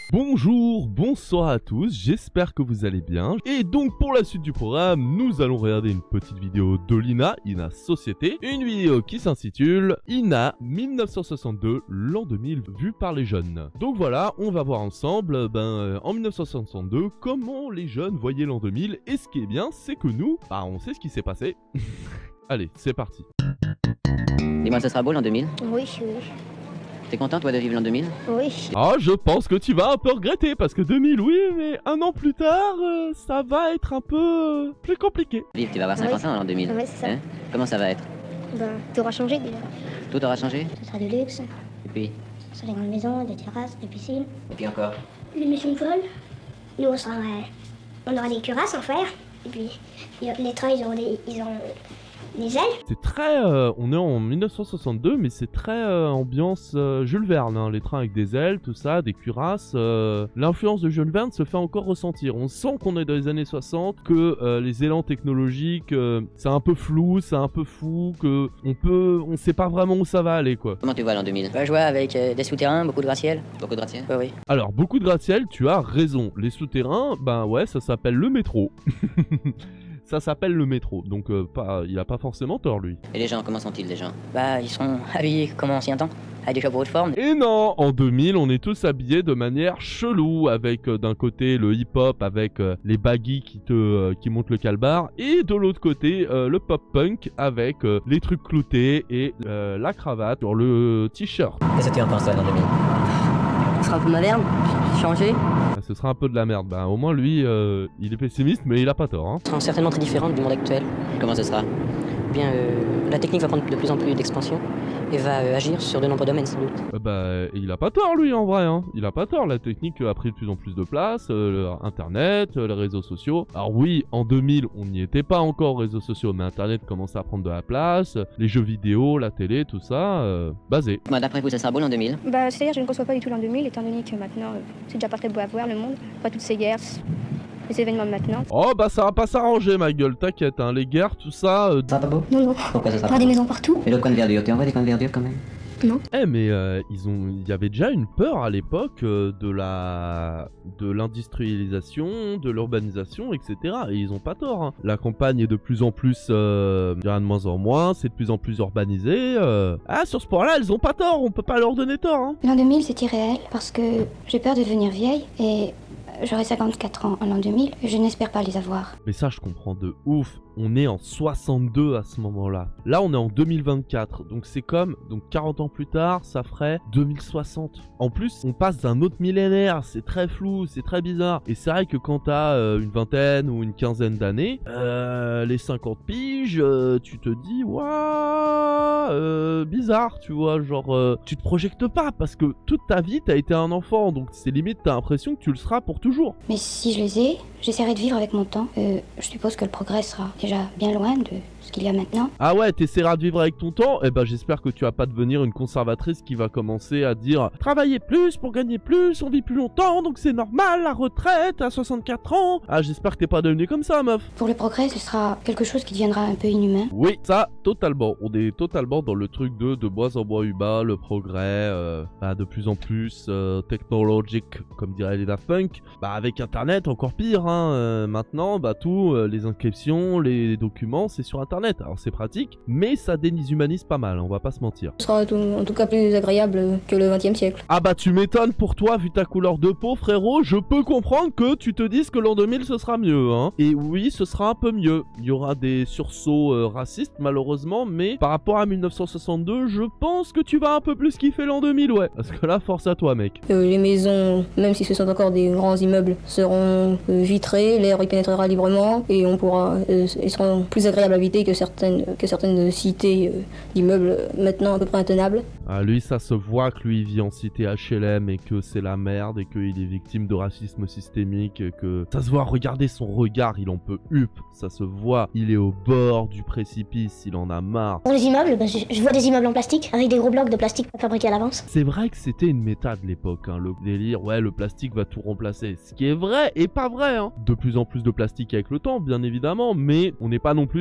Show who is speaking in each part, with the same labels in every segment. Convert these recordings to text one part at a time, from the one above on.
Speaker 1: Bonjour, bonsoir à tous, j'espère que vous allez bien. Et donc pour la suite du programme, nous allons regarder une petite vidéo de l'INA Société. Une vidéo qui s'intitule INA 1962, l'an 2000 vu par les jeunes. Donc voilà, on va voir ensemble, en 1962, comment les jeunes voyaient l'an 2000. Et ce qui est bien, c'est que nous, on sait ce qui s'est passé. Allez, c'est parti.
Speaker 2: Dis-moi, ça sera beau l'an 2000?
Speaker 3: Oui.
Speaker 2: T'es content, toi, de vivre l'an 2000?
Speaker 3: Oui.
Speaker 1: Ah, je pense que tu vas un peu regretter, parce que 2000, oui, mais un an plus tard, ça va être un peu plus compliqué.
Speaker 2: Vive, tu vas avoir 50 ans l'an 2000.
Speaker 3: Ouais, c'est ça.
Speaker 2: Comment ça va être?
Speaker 3: Tout aura changé déjà.
Speaker 2: Tout aura changé?
Speaker 3: Ce sera du luxe,
Speaker 2: Et puis?
Speaker 3: ce sera des grandes maisons, des terrasses, des piscines.
Speaker 2: Et puis encore?
Speaker 3: Des maisons folles. Nous, on aura des cuirasses en fer. Et puis, les trains, ils ont des ailes.
Speaker 1: C'est très... on est en 1962, mais c'est très ambiance Jules Verne, hein, les trains avec des ailes, tout ça, des cuirasses. L'influence de Jules Verne se fait encore ressentir. On sent qu'on est dans les années 60, que les élans technologiques, c'est un peu flou, c'est un peu fou, que on sait pas vraiment où ça va aller, quoi.
Speaker 2: Comment tu vois l'an 2000?
Speaker 4: Je vois avec des souterrains, beaucoup de gratte-ciel.
Speaker 2: Beaucoup de gratte-ciel?
Speaker 4: Oui.
Speaker 1: Alors, beaucoup de gratte-ciel, tu as raison. Les souterrains, ouais, ça s'appelle le métro. Ça s'appelle le métro, donc il a pas forcément tort, lui.
Speaker 2: Et les gens, comment sont-ils, les gens?
Speaker 4: Ils sont habillés comme en ancien temps, avec des chapeaux de forme.
Speaker 1: Et non, en 2000, on est tous habillés de manière chelou, avec d'un côté le hip-hop avec les baggy qui montent le calbar, et de l'autre côté le pop-punk avec les trucs cloutés et la cravate sur le t-shirt.
Speaker 2: Qu'est-ce que tu en penses, toi, l'an 2000?
Speaker 4: Ce sera un peu moderne, changé.
Speaker 1: Ce sera un peu de la merde. Au moins lui, il est pessimiste, mais il a pas tort. Hein.
Speaker 4: Ce sera certainement très différent du monde actuel.
Speaker 2: Comment ce sera?
Speaker 4: La technique va prendre de plus en plus d'expansion et va agir sur de nombreux domaines sans doute.
Speaker 1: Il a pas tort lui en vrai, hein. Il a pas tort, la technique a pris de plus en plus de place, internet, les réseaux sociaux. Alors oui, en 2000 on n'y était pas encore réseaux sociaux, mais internet commençait à prendre de la place, les jeux vidéo, la télé, tout ça, basé.
Speaker 2: Moi, d'après vous, ça sera beau l'an 2000?
Speaker 5: C'est-à-dire je ne conçois pas du tout l'an 2000, étant donné que maintenant c'est déjà pas très beau à voir le monde, pas toutes ces guerres, les événements de maintenant.
Speaker 1: Oh ça va pas s'arranger ma gueule, t'inquiète, hein, les guerres, tout ça...
Speaker 2: Ça va pas beau?
Speaker 3: Non.
Speaker 2: Pourquoi ça sera
Speaker 3: Pas des maisons partout.
Speaker 2: Et le coin de verdure, tu envoies des coins de verdure quand même?
Speaker 1: mais il y avait déjà une peur à l'époque de l'industrialisation, de l'urbanisation, etc. Et ils ont pas tort. Hein. La campagne est de plus en plus, je dirais de moins en moins, c'est de plus en plus urbanisé. Sur ce point-là, elles ont pas tort, on peut pas leur donner tort. Hein.
Speaker 6: L'an 2000 c'est irréel parce que j'ai peur de devenir vieille et j'aurai 54 ans en l'an 2000 et je n'espère pas les avoir.
Speaker 1: Mais ça je comprends de ouf, on est en 62 à ce moment-là. Là on est en 2024, donc c'est comme, 40 ans plus tard, ça ferait 2060. En plus, on passe d'un autre millénaire, c'est très flou, c'est très bizarre. Et c'est vrai que quand t'as une vingtaine ou une quinzaine d'années, les 50 piges, tu te dis, waouh, bizarre, tu vois, genre, tu te projectes pas parce que toute ta vie t'as été un enfant, donc c'est limite t'as l'impression que tu le seras pour toujours.
Speaker 6: Mais si je les ai, j'essaierai de vivre avec mon temps. Je suppose que le progrès sera déjà bien loin de ce qu'il y a maintenant.
Speaker 1: Ah ouais, t'essaieras de vivre avec ton temps? J'espère que tu vas pas devenir une conservatrice qui va commencer à dire travailler plus pour gagner plus, on vit plus longtemps, donc c'est normal, la retraite à 64 ans. Ah, j'espère que t'es pas devenu comme ça, meuf.
Speaker 6: Pour le progrès, ce sera quelque chose qui deviendra un peu inhumain.
Speaker 1: Oui, ça, totalement. On est totalement dans le truc de bois en bois humain, le progrès, de plus en plus technologique, comme dirait les Daft Punk. Avec Internet, encore pire, hein. Maintenant, tout, les inscriptions, les documents, c'est sur Internet. Alors c'est pratique, mais ça déshumanise pas mal, on va pas se mentir.
Speaker 5: Ce sera en tout cas plus agréable que le 20e siècle.
Speaker 1: Ah tu m'étonnes pour toi, vu ta couleur de peau, frérot, je peux comprendre que tu te dises que l'an 2000 ce sera mieux, hein. Et oui, ce sera un peu mieux. Il y aura des sursauts racistes, malheureusement, mais par rapport à 1962, je pense que tu vas un peu plus kiffer l'an 2000, ouais. Parce que là, force à toi, mec.
Speaker 5: Les maisons, même si ce sont encore des grands immeubles, seront vitrées, l'air y pénétrera librement et ils seront plus agréables à habiter que certaines cités d'immeubles maintenant à peu près intenables.
Speaker 1: Ah, lui, ça se voit que lui, il vit en cité HLM et que c'est la merde et qu'il est victime de racisme systémique et que... Ça se voit, regardez son regard, il en peut hup, ça se voit. Il est au bord du précipice, il en a marre.
Speaker 3: Pour les immeubles, je vois des immeubles en plastique, avec des gros blocs de plastique fabriqués à l'avance.
Speaker 1: C'est vrai que c'était une méta de l'époque, hein, le délire, ouais, le plastique va tout remplacer. Ce qui est vrai et pas vrai, hein. De plus en plus de plastique avec le temps, bien évidemment, mais on n'est pas non plus sur du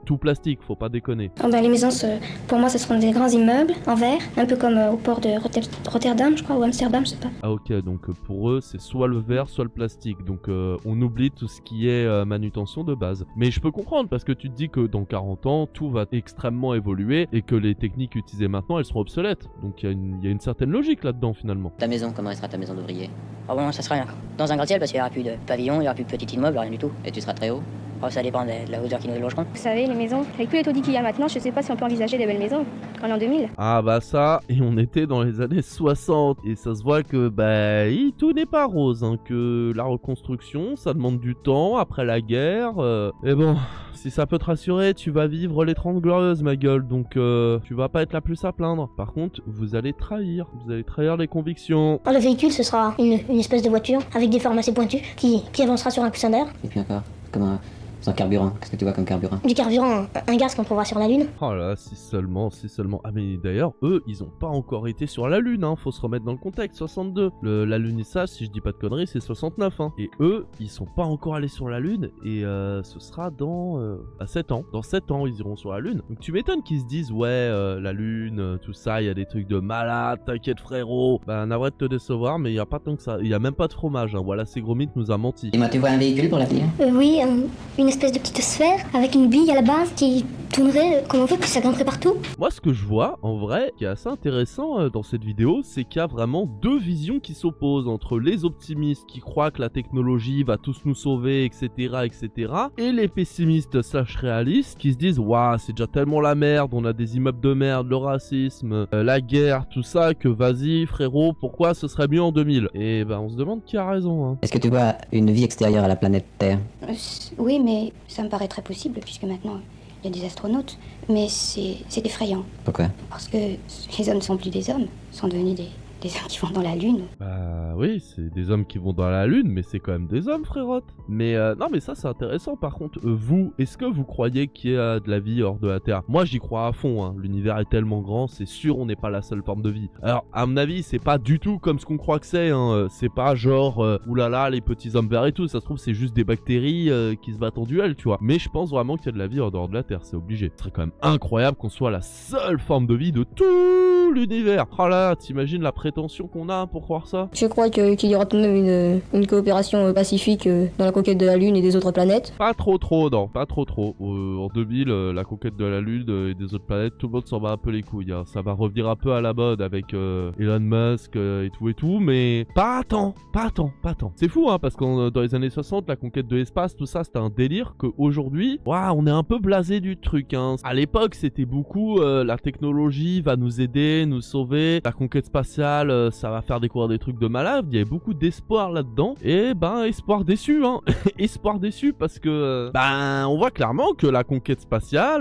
Speaker 1: tout plastique, faut pas déconner.
Speaker 6: Oh ben, les maisons, pour moi, ce seront des grands immeubles en verre, un peu comme au port de Rotterdam, je crois, ou Amsterdam, je sais pas.
Speaker 1: Ah ok, donc pour eux c'est soit le verre soit le plastique, donc on oublie tout ce qui est manutention de base. Mais je peux comprendre parce que tu te dis que dans 40 ans tout va extrêmement évoluer et que les techniques utilisées maintenant elles seront obsolètes. Donc il y a une certaine logique là-dedans finalement.
Speaker 2: Ta maison, comment elle sera ta maison d'ouvrier?
Speaker 4: Ah bon, ça sera dans un gratte-ciel parce qu'il n'y aura plus de pavillon, il n'y aura plus de petit immeuble, rien du tout.
Speaker 2: Et tu seras très haut?
Speaker 4: Oh, ça dépend de la hauteur qui nous logeront.
Speaker 6: Vous savez, les maisons, avec tous les taudis qu'il y a maintenant, je sais pas si on peut envisager des belles maisons en l'an 2000.
Speaker 1: Ah bah ça, et on était dans les années 60 et ça se voit que tout n'est pas rose, hein, que la reconstruction ça demande du temps après la guerre. Et bon, si ça peut te rassurer, tu vas vivre les 30 glorieuses ma gueule, donc tu vas pas être la plus à plaindre. Par contre, vous allez trahir les convictions.
Speaker 3: Le véhicule, ce sera une espèce de voiture avec des formes assez pointues qui avancera sur un coussin d'air.
Speaker 2: Et puis encore, comment... Sans carburant, qu'est-ce que tu vois comme carburant?
Speaker 3: Du carburant, un gaz qu'on trouvera sur la Lune.
Speaker 1: Oh là, si seulement. Ah mais d'ailleurs, eux, ils ont pas encore été sur la Lune, hein, faut se remettre dans le contexte, 62. L'alunissage, si je dis pas de conneries, c'est 69, hein. Et eux, ils sont pas encore allés sur la Lune, et ce sera dans 7 ans. Dans 7 ans, ils iront sur la Lune. Donc tu m'étonnes qu'ils se disent, ouais, la Lune, tout ça, il y a des trucs de malade, t'inquiète frérot. Bah, navré de te décevoir, mais il y a pas tant que ça. Il y a même pas de fromage, hein. Voilà, Ségromite nous a menti.
Speaker 2: Dis-moi, tu vois un véhicule pour l'avenir?
Speaker 3: Oui, une espèce de petite sphère avec une bille à la base qui tournerait comme on veut, puis ça grimperait partout.
Speaker 1: Moi, ce que je vois, en vrai, qui est assez intéressant dans cette vidéo, c'est qu'il y a vraiment deux visions qui s'opposent entre les optimistes qui croient que la technologie va tous nous sauver, etc., etc., et les pessimistes slash réalistes qui se disent « Waouh, c'est déjà tellement la merde, on a des immeubles de merde, le racisme, la guerre, tout ça, que vas-y, frérot, pourquoi ce serait mieux en 2000 ?» Et ben, on se demande qui a raison, hein.
Speaker 2: Est-ce que tu vois une vie extérieure à la planète Terre?
Speaker 6: Oui, mais ça me paraît très possible, puisque maintenant, il y a des astronautes. Mais c'est effrayant.
Speaker 2: Pourquoi?
Speaker 6: Parce que les hommes ne sont plus des hommes, sont devenus des hommes qui vont dans la Lune.
Speaker 1: Bah oui, c'est des hommes qui vont dans la Lune, mais c'est quand même des hommes, frérotte. Mais non, mais ça c'est intéressant. Par contre, vous, est-ce que vous croyez qu'il y a de la vie hors de la Terre? Moi j'y crois à fond, hein. L'univers est tellement grand, c'est sûr on n'est pas la seule forme de vie. Alors à mon avis, c'est pas du tout comme ce qu'on croit que c'est, hein. C'est pas genre, oulala, les petits hommes verts et tout. Ça se trouve c'est juste des bactéries qui se battent en duel, tu vois. Mais je pense vraiment qu'il y a de la vie en dehors de la Terre, c'est obligé. Ce serait quand même incroyable qu'on soit la seule forme de vie de tout l'univers. Oh là, t'imagines la prétention qu'on a pour croire ça?
Speaker 5: Je crois qu'il y aura tout de même une coopération pacifique dans la conquête de la Lune et des autres planètes.
Speaker 1: Pas trop, non, pas trop. En 2000, la conquête de la Lune et des autres planètes, tout le monde s'en bat un peu les couilles, hein. Ça va revenir un peu à la mode avec Elon Musk et tout, mais pas tant. C'est fou, hein, parce que dans les années 60, la conquête de l'espace, tout ça, c'était un délire qu'aujourd'hui, on est un peu blasé du truc, hein. À l'époque, c'était beaucoup, la technologie va nous aider, nous sauver, la conquête spatiale, ça va faire découvrir des trucs de malade. Il y avait beaucoup d'espoir là-dedans, et espoir déçu, hein. Espoir déçu parce que on voit clairement que la conquête spatiale,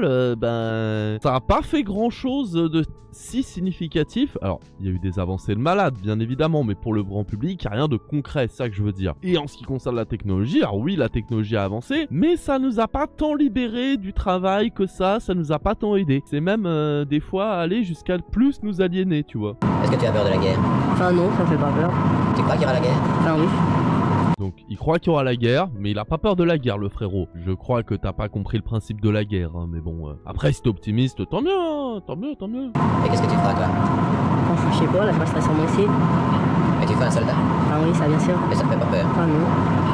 Speaker 1: ça a pas fait grand-chose de si significatif. Alors, il y a eu des avancées de malade, bien évidemment, mais pour le grand public, il n'y a rien de concret, c'est ça que je veux dire. Et en ce qui concerne la technologie, alors oui, la technologie a avancé, mais ça nous a pas tant libéré du travail que ça nous a pas tant aidé. C'est même des fois aller jusqu'à plus nous aliéner, tu vois.
Speaker 2: Est-ce que tu as peur de la guerre?
Speaker 5: Enfin non, ça me fait pas peur.
Speaker 2: Tu crois qu'il y aura la guerre?
Speaker 5: Enfin oui.
Speaker 1: Donc, il croit qu'il y aura la guerre, mais il a pas peur de la guerre, le frérot. Je crois que t'as pas compris le principe de la guerre, hein, mais bon. Après, si t'es optimiste, tant mieux, hein, tant mieux.
Speaker 2: Et qu'est-ce que tu feras, toi?
Speaker 5: Enfin, je sais pas, là je resterai sur mon site.
Speaker 2: Et tu feras un soldat?
Speaker 5: Ah oui, ça bien sûr.
Speaker 2: Mais ça te fait pas peur?
Speaker 5: Ah non.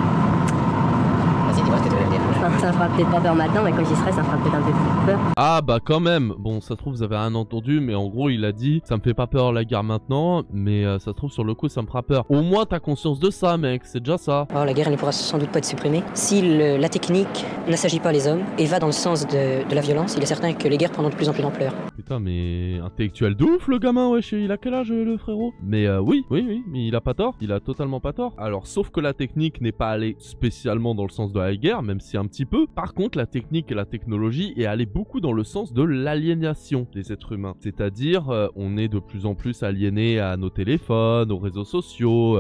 Speaker 2: Vas-y, dis-moi ce que tu veux dire.
Speaker 5: Enfin, ça me fera peut-être pas peur maintenant, mais quand j'y serai, ça me fera peut-être un peu plus peur.
Speaker 1: Ah bah quand même. Bon, ça se trouve vous avez rien entendu, mais en gros il a dit ça me fait pas peur la guerre maintenant, mais ça se trouve sur le coup ça me fera peur. Au moins t'as conscience de ça, mec, c'est déjà ça.
Speaker 4: Oh, la guerre elle ne pourra sans doute pas être supprimée. Si la technique n'assagit pas les hommes et va dans le sens de la violence, il est certain que les guerres prendront de plus en plus d'ampleur.
Speaker 1: Putain, mais intellectuel de ouf le gamin, wesh, il a quel âge le frérot? Mais oui, mais il a pas tort, il a totalement pas tort. Alors sauf que la technique n'est pas allée spécialement dans le sens de la guerre, même si un petit peu. Par contre la technique et la technologie est allée beaucoup dans le sens de l'aliénation des êtres humains. C'est-à-dire on est de plus en plus aliénés à nos téléphones, aux réseaux sociaux,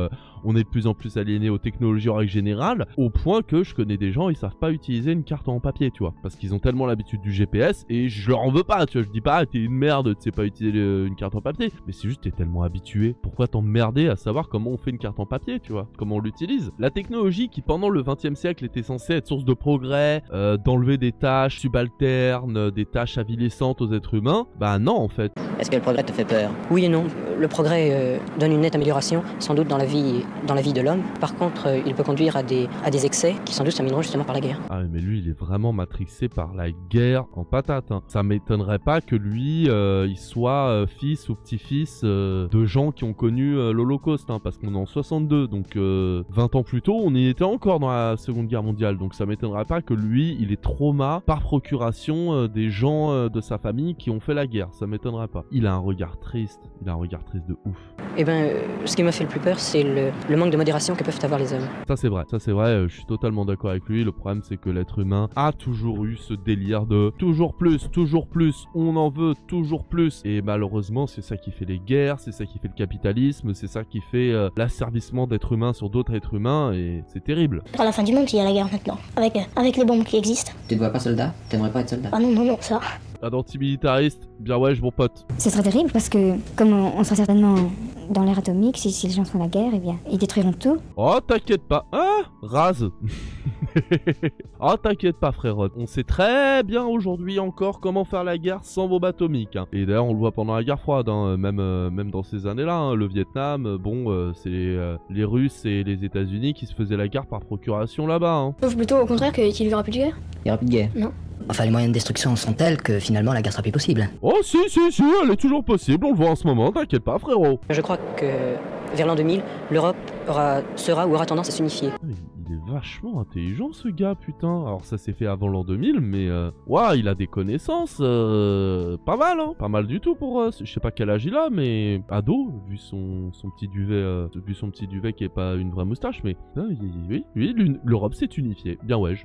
Speaker 1: on est de plus en plus aliéné aux technologies en règle générale, au point que je connais des gens, ils savent pas utiliser une carte en papier, tu vois, parce qu'ils ont tellement l'habitude du GPS, et je leur en veux pas, tu vois, je dis pas, t'es une merde, tu sais pas utiliser une carte en papier, mais c'est juste, t'es tellement habitué, pourquoi t'emmerder à savoir comment on fait une carte en papier, tu vois, comment on l'utilise. La technologie qui, pendant le 20e siècle, était censée être source de progrès, d'enlever des tâches subalternes, des tâches avilissantes aux êtres humains, bah non, en fait.
Speaker 2: Est-ce que le progrès te fait peur?
Speaker 4: Oui et non. Le progrès donne une nette amélioration, sans doute dans la vie de l'homme. Par contre, il peut conduire à des excès qui sans doute termineront justement par la guerre.
Speaker 1: Ah mais lui, il est vraiment matrixé par la guerre en patate, hein. Ça m'étonnerait pas que lui, il soit fils ou petit-fils de gens qui ont connu l'Holocauste, hein, parce qu'on est en 62, donc 20 ans plus tôt, on y était encore dans la Seconde Guerre mondiale, donc ça m'étonnerait pas que lui, il ait trauma par procuration des gens de sa famille qui ont fait la guerre, ça m'étonnerait pas. Il a un regard triste, de ouf.
Speaker 4: Eh ben, ce qui m'a fait le plus peur, c'est le manque de modération que peuvent avoir les hommes.
Speaker 1: Ça c'est vrai, je suis totalement d'accord avec lui. Le problème c'est que l'être humain a toujours eu ce délire de toujours plus, on en veut toujours plus. Et malheureusement c'est ça qui fait les guerres, c'est ça qui fait le capitalisme, c'est ça qui fait l'asservissement d'êtres humains sur d'autres êtres humains, et c'est terrible.
Speaker 3: À la fin du monde, s'il y a la guerre maintenant, avec les bombes qui existent.
Speaker 2: Tu te vois pas soldat? T'aimerais pas être soldat?
Speaker 3: Ah non, ça.
Speaker 1: Un antimilitariste, bien ouais, mon pote.
Speaker 6: Ce serait terrible parce que, comme on sera certainement dans l'ère atomique, si les gens font la guerre, eh bien, ils détruiront tout.
Speaker 1: Oh, t'inquiète pas. Ah, rase. Oh, t'inquiète pas, frérot. On sait très bien aujourd'hui encore comment faire la guerre sans bombe atomique, hein. Et d'ailleurs, on le voit pendant la guerre froide, hein, même dans ces années-là, hein, le Vietnam, c'est les Russes et les États-Unis qui se faisaient la guerre par procuration là-bas, hein.
Speaker 5: Sauf plutôt au contraire qu'il n'y aura plus de guerre.
Speaker 2: Il y aura plus de guerre?
Speaker 5: Non.
Speaker 2: Enfin, les moyens de destruction sont tels que finalement la guerre sera plus possible.
Speaker 1: Oh si, elle est toujours possible, on le voit en ce moment, t'inquiète pas, frérot.
Speaker 4: Je crois que vers l'an 2000, l'Europe aura tendance à s'unifier.
Speaker 1: Il est vachement intelligent ce gars, putain. Alors ça s'est fait avant l'an 2000, mais ouah, il a des connaissances pas mal, hein. Pas mal du tout pour je sais pas quel âge il a, mais ado, vu son petit duvet qui est pas une vraie moustache, mais oui, l'Europe s'est unifiée. Bien ouais.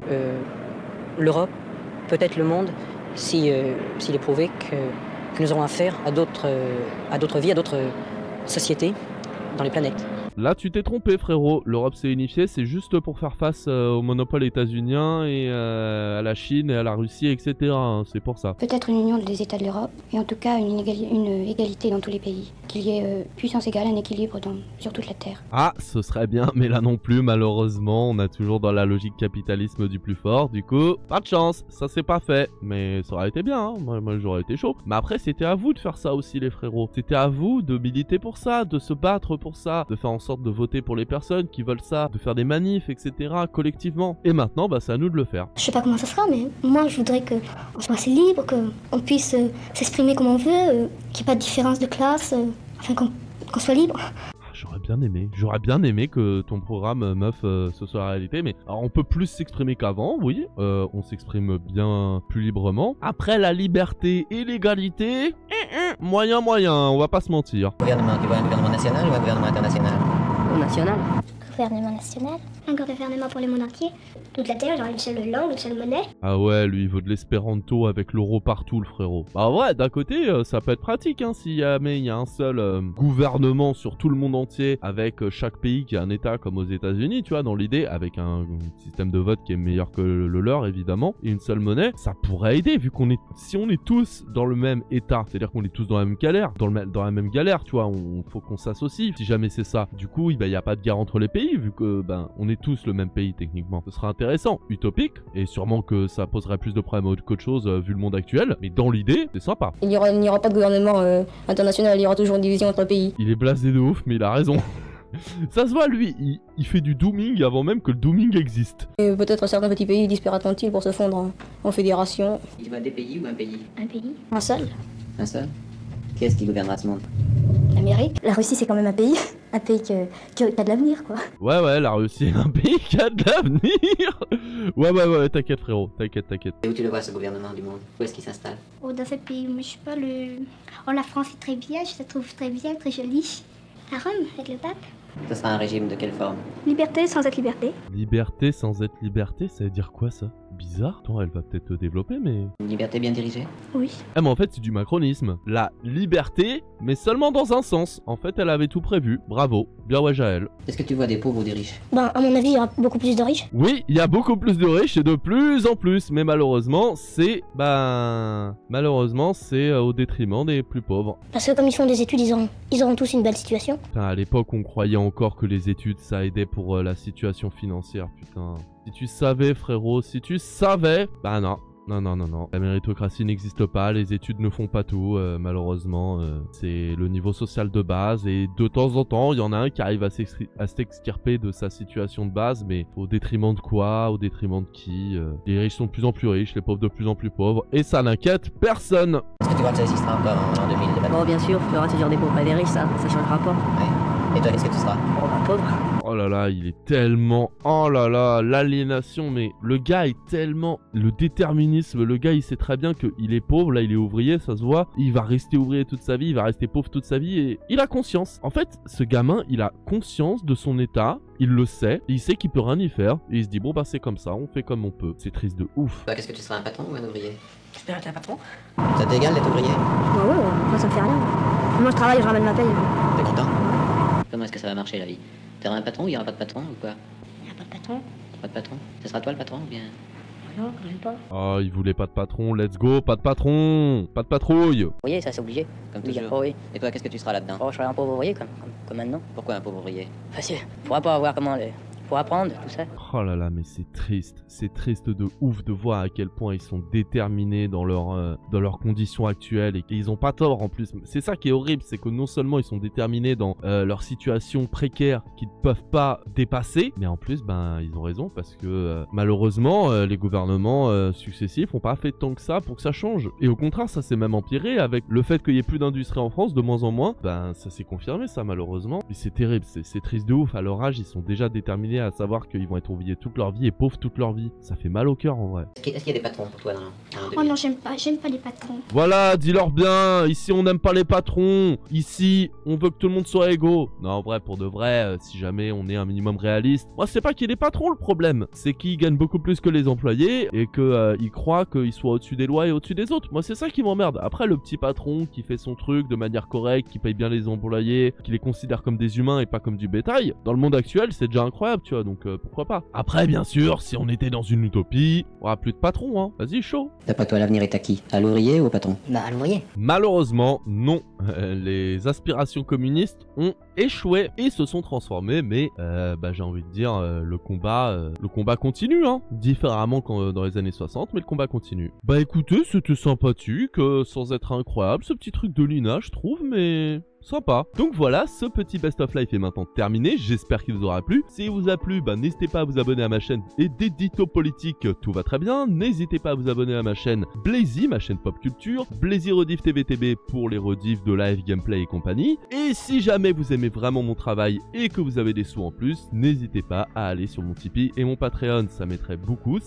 Speaker 4: L'Europe, peut-être le monde, s'il est prouvé que nous aurons affaire à d'autres vies, à d'autres sociétés dans les planètes.
Speaker 1: Là, tu t'es trompé, frérot. L'Europe s'est unifiée, c'est juste pour faire face au monopole états-unien et à la Chine et à la Russie, etc. hein, c'est pour ça.
Speaker 6: Peut-être une union des États de l'Europe, et en tout cas une égalité dans tous les pays. Qu'il y ait puissance égale, un équilibre sur toute la Terre.
Speaker 1: Ah, ce serait bien, mais là non plus, malheureusement, on a toujours dans la logique capitalisme du plus fort. Du coup, pas de chance, ça c'est pas fait. Mais ça aurait été bien, hein. Moi j'aurais été chaud. Mais après, c'était à vous de faire ça aussi, les frérots. C'était à vous de militer pour ça, de se battre pour ça, de faire en sorte de voter pour les personnes qui veulent ça, de faire des manifs, etc. collectivement. Et maintenant, bah c'est à nous de le faire.
Speaker 3: Je sais pas comment ça sera, mais moi je voudrais qu'on soit assez libre, qu'on puisse s'exprimer comme on veut, qu'il n'y ait pas de différence de classe, enfin qu'on soit libre.
Speaker 1: J'aurais bien aimé que ton programme meuf ce soit la réalité, mais alors, on peut plus s'exprimer qu'avant, oui, on s'exprime bien plus librement. Après la liberté et l'égalité, moyen, on va pas se mentir.
Speaker 2: Gouvernement, tu vois un gouvernement national ou un gouvernement international?
Speaker 5: National.
Speaker 3: Gouvernement national, un gouvernement pour le monde entier. Toute la Terre, genre une seule langue, une seule monnaie.
Speaker 1: Ah ouais, lui il veut de l'espéranto avec l'euro partout, le frérot. Bah ouais, d'un côté ça peut être pratique, hein, si jamais il y a un seul gouvernement sur tout le monde entier, avec chaque pays qui a un état comme aux États-Unis, tu vois, dans l'idée, avec un système de vote qui est meilleur que le leur évidemment, et une seule monnaie, ça pourrait aider, vu qu'on est, si on est tous dans le même état, c'est-à-dire qu'on est tous dans la même galère, dans la même galère, tu vois, faut qu'on s'associe, si jamais c'est ça. Du coup, il y a pas de guerre entre les pays, vu que on est tous le même pays techniquement. Ce sera intéressant, utopique, et sûrement que ça poserait plus de problèmes qu'autre chose vu le monde actuel, mais dans l'idée, c'est sympa.
Speaker 5: Il n'y aura pas de gouvernement international, il y aura toujours une division entre pays.
Speaker 1: Il est blasé de ouf, mais il a raison. Ça se voit, lui, il fait du dooming avant même que le dooming existe.
Speaker 5: Et peut-être certains petits pays disparaîtront-ils pour se fondre en fédération.
Speaker 2: Tu vois des pays ou un pays?
Speaker 3: Un pays.
Speaker 5: Un seul.
Speaker 2: Un seul? Qui est-ce qui gouvernera ce monde?
Speaker 6: L'Amérique. La Russie, c'est quand même un pays qui a de l'avenir, quoi.
Speaker 1: Ouais, la Russie est un pays qui a de l'avenir. Ouais, t'inquiète, frérot, t'inquiète.
Speaker 2: Et où tu le vois, ce gouvernement du monde? Où est-ce qu'il s'installe?
Speaker 3: Oh, dans ce pays, mais je sais pas, la France est très bien, je la trouve très bien, très jolie. À Rome, avec le pape.
Speaker 2: Ce sera un régime de quelle forme?
Speaker 3: Liberté sans être liberté.
Speaker 1: Liberté sans être liberté, ça veut dire quoi ça? Bizarre. Attends, elle va peut-être te développer, mais...
Speaker 2: Une liberté bien dirigée?
Speaker 3: Oui.
Speaker 1: Ah mais en fait c'est du macronisme. La liberté, mais seulement dans un sens. En fait elle avait tout prévu. Bravo. Bien ouais Jaël.
Speaker 2: Est-ce que tu vois des pauvres ou des riches?
Speaker 3: Ben, à mon avis, il y aura beaucoup plus de riches.
Speaker 1: Oui, il y a beaucoup plus de riches et de plus en plus. Mais malheureusement c'est... Ben... Malheureusement c'est au détriment des plus pauvres.
Speaker 3: Parce que comme ils font des études, ils auront tous une belle situation.
Speaker 1: Putain, à l'époque on croyait encore que les études ça aidait pour la situation financière. Putain. Si tu savais frérot, si tu savais... Bah non. Non, non, non, non. La méritocratie n'existe pas, les études ne font pas tout, malheureusement. C'est le niveau social de base et de temps en temps, il y en a un qui arrive à s'extirper de sa situation de base, mais au détriment de quoi? Au détriment de qui? Les riches sont de plus en plus riches, les pauvres de plus en plus pauvres, et ça n'inquiète personne.
Speaker 2: Est-ce que tu crois que ça existera encore en 2000 les patrons?
Speaker 5: Bon, bien sûr, il y aura toujours des pauvres et des riches, ça changera pas.
Speaker 2: Ouais. Et toi, qu'est-ce que tu seras?
Speaker 5: Bon, bah, pauvre.
Speaker 1: Oh là là, il est tellement... Oh là là, l'aliénation, mais le gars est tellement... Le déterminisme, le gars il sait très bien qu'il est pauvre, là il est ouvrier, ça se voit. Il va rester ouvrier toute sa vie, il va rester pauvre toute sa vie et il a conscience. En fait, ce gamin, il a conscience de son état, il le sait, et il sait qu'il peut rien y faire. Et il se dit, bon bah c'est comme ça, on fait comme on peut. C'est triste de ouf.
Speaker 2: Toi, qu'est-ce que tu seras, un patron ou un ouvrier?
Speaker 5: J'espère être un patron.
Speaker 2: Ça t'égale d'être ouvrier?
Speaker 5: Bah ouais, moi ça me fait rien. Moi je travaille, je ramène ma paye.
Speaker 2: T'es content? Comment est-ce que ça va marcher la vie? T'auras un patron ou il n'y aura pas de patron ou quoi?
Speaker 5: Il n'y a pas de patron.
Speaker 2: Pas de patron? Ce sera toi le patron ou bien?
Speaker 5: Non, je sais pas.
Speaker 1: Oh, il voulait pas de patron, let's go, pas de patron, pas de patrouille.
Speaker 4: Ouvrier, ça c'est obligé.
Speaker 2: Comme
Speaker 4: Oui,
Speaker 2: toujours.
Speaker 4: oui.
Speaker 2: Et toi, qu'est-ce que tu seras là-dedans?
Speaker 4: Oh, je serai un pauvre ouvrier comme maintenant.
Speaker 2: Pourquoi un pauvre ouvrier?
Speaker 4: Facile. Faudra pas avoir comment les... Faut apprendre, tout ça.
Speaker 1: Oh là là, mais c'est triste de ouf de voir à quel point ils sont déterminés dans leurs conditions actuelles et qu'ils ont pas tort en plus. C'est ça qui est horrible, c'est que non seulement ils sont déterminés dans leur situation précaire qu'ils ne peuvent pas dépasser, mais en plus, ben ils ont raison parce que malheureusement les gouvernements successifs ont pas fait tant que ça pour que ça change. Et au contraire, ça s'est même empiré avec le fait qu'il y ait plus d'industrie en France, de moins en moins. Ben ça s'est confirmé ça malheureusement. Et c'est terrible, c'est triste de ouf. À leur âge, ils sont déjà déterminés à savoir qu'ils vont être ouvriers toute leur vie et pauvres toute leur vie. Ça fait mal au cœur en vrai.
Speaker 2: Est-ce qu'il y a des patrons pour toi dans
Speaker 3: Oh non, j'aime pas les patrons.
Speaker 1: Voilà, dis-leur bien, ici on n'aime pas les patrons, ici on veut que tout le monde soit égaux. Non, en vrai, pour de vrai, si jamais on est un minimum réaliste, moi c'est pas qu'il y ait des patrons le problème, c'est qu'ils gagnent beaucoup plus que les employés et qu'ils croient qu'ils soient au-dessus des lois et au-dessus des autres. Moi c'est ça qui m'emmerde. Après le petit patron qui fait son truc de manière correcte, qui paye bien les employés, qui les considère comme des humains et pas comme du bétail, dans le monde actuel c'est déjà incroyable, tu vois, donc pourquoi pas. Après bien sûr, si on était dans une utopie, on aura plus de patrons, hein, vas-y chaud.
Speaker 2: D'après toi, l'avenir est à qui? À l'ouvrier ou au patron?
Speaker 4: Bah, à l'ouvrier.
Speaker 1: Malheureusement, non. Les aspirations communistes ont échoué et se sont transformées, mais bah, j'ai envie de dire, le combat continue, hein. Différemment qu'en dans les années 60, mais le combat continue. Bah écoutez, c'était sympathique, sans être incroyable, ce petit truc de Lina, je trouve, mais... sympa. Donc voilà, ce petit Best of Life est maintenant terminé, j'espère qu'il vous aura plu. S'il vous a plu, bah n'hésitez pas à vous abonner à ma chaîne et d'édito politique, tout va très bien. N'hésitez pas à vous abonner à ma chaîne Blazy, ma chaîne pop culture, Blazy Rediff TVTB pour les rediffs de live, gameplay et compagnie. Et si jamais vous aimez vraiment mon travail et que vous avez des sous en plus, n'hésitez pas à aller sur mon Tipeee et mon Patreon, ça m'aiderait beaucoup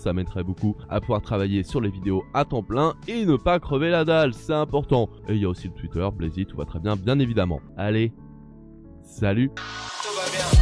Speaker 1: à pouvoir travailler sur les vidéos à temps plein et ne pas crever la dalle, c'est important. Et il y a aussi le Twitter, Blazy, tout va très bien, bien évidemment. Allez, salut.
Speaker 7: Tout va bien.